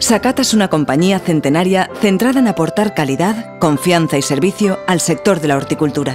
Sakata es una compañía centenaria centrada en aportar calidad, confianza y servicio al sector de la horticultura.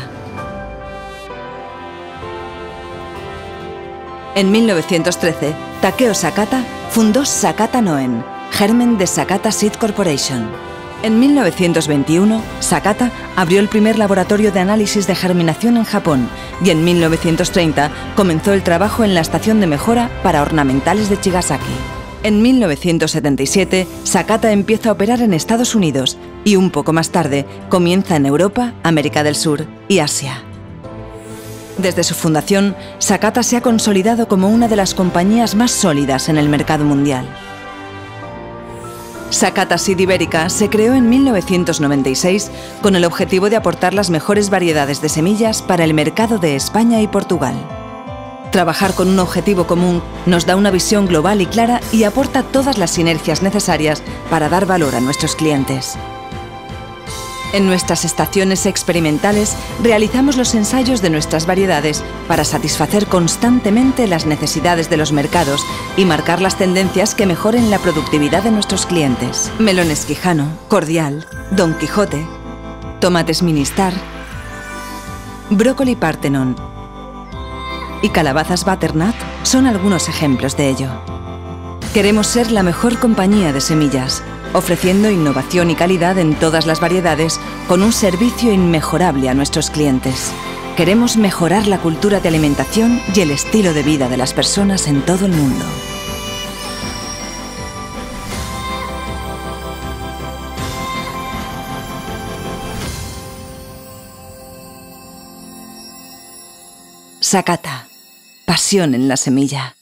En 1913, Takeo Sakata fundó Sakata Noen, germen de Sakata Seed Corporation. En 1921, Sakata abrió el primer laboratorio de análisis de germinación en Japón y en 1930 comenzó el trabajo en la estación de mejora para ornamentales de Chigasaki. En 1977, Sakata empieza a operar en Estados Unidos y un poco más tarde comienza en Europa, América del Sur y Asia. Desde su fundación, Sakata se ha consolidado como una de las compañías más sólidas en el mercado mundial. Sakata Seed Ibérica se creó en 1996 con el objetivo de aportar las mejores variedades de semillas para el mercado de España y Portugal. Trabajar con un objetivo común nos da una visión global y clara y aporta todas las sinergias necesarias para dar valor a nuestros clientes. En nuestras estaciones experimentales realizamos los ensayos de nuestras variedades para satisfacer constantemente las necesidades de los mercados y marcar las tendencias que mejoren la productividad de nuestros clientes. Melones Quijano, Cordial, Don Quijote, tomates Ministar, brócoli Parthenon y calabazas Butternut son algunos ejemplos de ello. Queremos ser la mejor compañía de semillas, ofreciendo innovación y calidad en todas las variedades con un servicio inmejorable a nuestros clientes. Queremos mejorar la cultura de alimentación y el estilo de vida de las personas en todo el mundo. Sakata, pasión en la semilla.